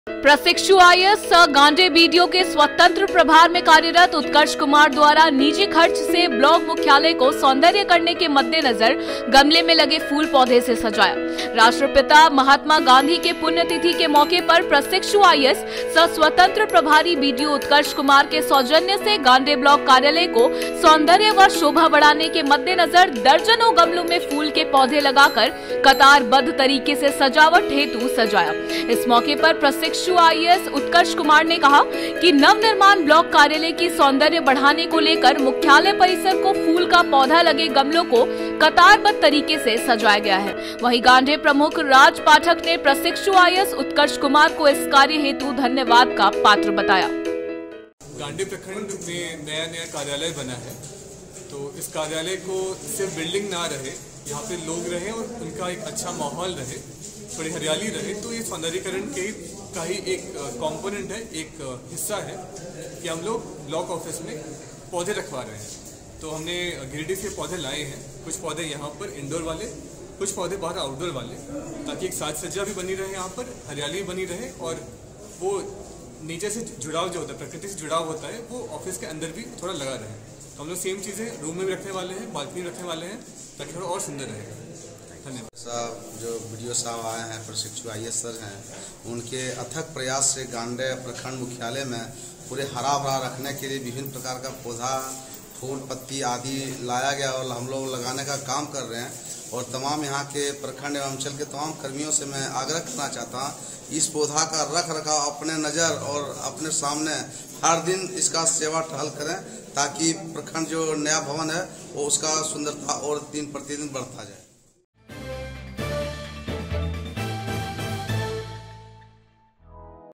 प्रशिक्षु आईएएस गांडे बीडीओ के स्वतंत्र प्रभार में कार्यरत उत्कर्ष कुमार द्वारा निजी खर्च से ब्लॉक मुख्यालय को सौंदर्य करने के मद्देनजर गमले में लगे फूल पौधे से सजाया। राष्ट्रपिता महात्मा गांधी के पुण्यतिथि के मौके पर प्रशिक्षु आईएएस स्वतंत्र प्रभारी बीडीओ उत्कर्ष कुमार के सौजन्य से गांडे ब्लॉक कार्यालय को सौंदर्य व शोभा बढ़ाने के मद्देनजर दर्जनों गमलों में फूल के पौधे लगाकर कतारबद्ध तरीके से सजावट हेतु सजाया। इस मौके पर प्रशिक्षु आईएएस उत्कर्ष कुमार ने कहा कि नवनिर्माण ब्लॉक कार्यालय की सौंदर्य बढ़ाने को लेकर मुख्यालय परिसर को फूल का पौधा लगे गमलों को कतारबद्ध तरीके से सजाया गया है। वहीं गांडे प्रमुख राज पाठक ने प्रशिक्षु आईएएस उत्कर्ष कुमार को इस कार्य हेतु धन्यवाद का पात्र बताया। गांडे प्रखंड में नया कार्यालय बना है, तो इस कार्यालय को सिर्फ बिल्डिंग ना रहे, यहाँ पे लोग रहे और उनका एक अच्छा माहौल रहे, थोड़ी हरियाली रहे, तो ये सौंदर्यीकरण का ही एक कंपोनेंट है, एक हिस्सा है कि हम लोग ब्लॉक ऑफिस में पौधे रखवा रहे हैं। तो हमने गिरिडीह से पौधे लाए हैं, कुछ पौधे यहाँ पर इंडोर वाले, कुछ पौधे बाहर आउटडोर वाले, ताकि एक साज सज्जा भी बनी रहे, यहाँ पर हरियाली बनी रहे और वो नीचे से जुड़ाव जो होता है, प्रकृति से जुड़ाव होता है, वो ऑफिस के अंदर भी थोड़ा लगा रहे। तो हम लोग सेम चीज़ें रूम में भी रखने वाले हैं, बालकनी रखने वाले हैं, ताकि थोड़ा और सुंदर रहेगा। धन्यवाद। साहब जो वीडियो साहब आए हैं, प्रशिक्षु आईएएस सर हैं, उनके अथक प्रयास से गांडे प्रखंड मुख्यालय में पूरे हरा भरा रखने के लिए विभिन्न प्रकार का पौधा, फूल, पत्ती आदि लाया गया और हम लोग लगाने का काम कर रहे हैं। और तमाम यहाँ के प्रखंड एवं अंचल के तमाम कर्मियों से मैं आग्रह करना चाहता हूँ, इस पौधा का रख रखाव अपने नज़र और अपने सामने हर दिन इसका सेवा टहल करें, ताकि प्रखंड जो नया भवन है वो उसका सुंदरता और दिन प्रतिदिन बढ़ता जाए।